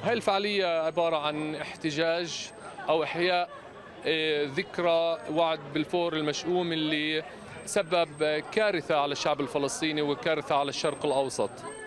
هاي الفعالية عبارة عن احتجاج أو إحياء ذكرى وعد بلفور المشؤوم اللي سبب كارثة على الشعب الفلسطيني وكارثة على الشرق الأوسط.